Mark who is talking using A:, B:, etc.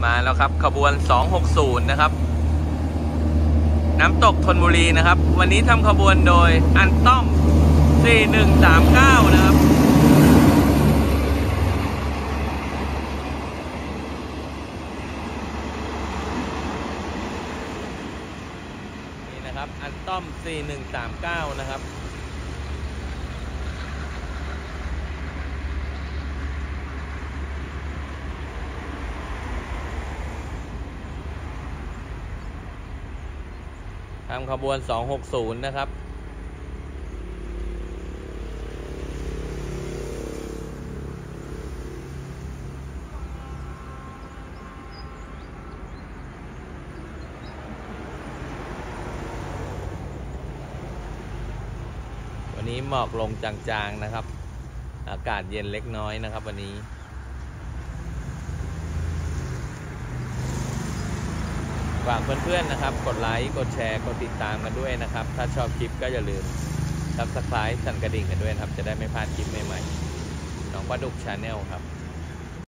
A: มาแล้วครับขบวน260นะครับน้ำตกธนบุรีนะครับวันนี้ทำขบวนโดยอันต้อม4139นะครับนี่นะครับอันต้อม4139นะครับทำขบวน260นะครับวันนี้หมอกลงจางๆนะครับอากาศเย็นเล็กน้อยนะครับวันนี้ฝากเพื่อนๆนะครับกดไลค์กดแชร์กดติดตามกันด้วยนะครับถ้าชอบคลิปก็อย่าลืมSubscribeสั่นกระดิ่งกันด้วยครับจะได้ไม่พลาดคลิปใหม่ๆน้องปลาดุก Channel ครับ